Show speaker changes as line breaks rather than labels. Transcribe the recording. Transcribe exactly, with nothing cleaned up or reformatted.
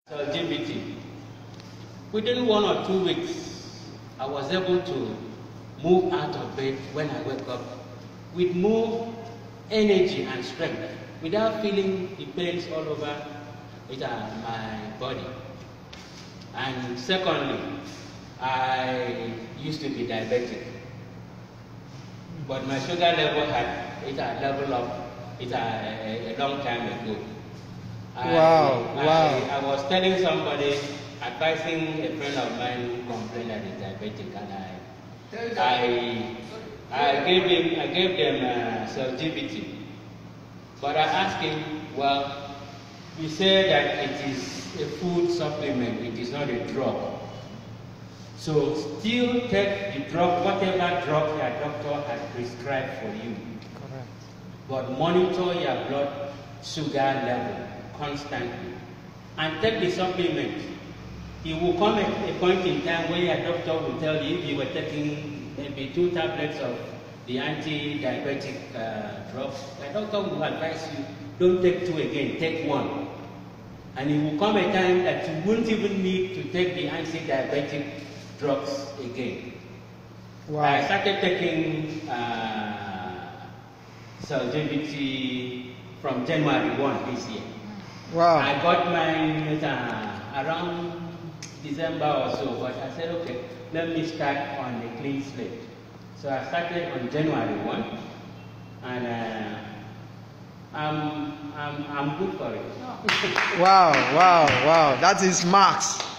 L G B T. Within one or two weeks, I was able to move out of bed when I wake up with more energy and strength without feeling the pains all over with uh, my body. And secondly, I used to be diabetic, but my sugar level had it had leveled up it had a, a long time ago.
Wow,
I,
wow.
I, I was telling somebody, advising a friend of mine who complained that he's diabetic, and I, I, I gave him, I gave them uh, L G B T. But I asked him, well, you say that it is a food supplement, it is not a drug. So still take the drug, whatever drug your doctor has prescribed for you.
Correct.
But monitor your blood sugar level constantly. And take the supplement. It will come at a point in time where your doctor will tell you, if you were taking maybe two tablets of the anti-diabetic uh, drugs, the doctor will advise you, don't take two again, take one. And it will come a time that you won't even need to take the anti-diabetic drugs again.
Wow.
I started taking uh, L G B T from January first this year.
Wow.
I got mine uh, around December or so, but I said, okay, let me start on a clean slate. So I started on January first, and uh, I'm, I'm, I'm good for it.
Wow, wow, wow. That is Max.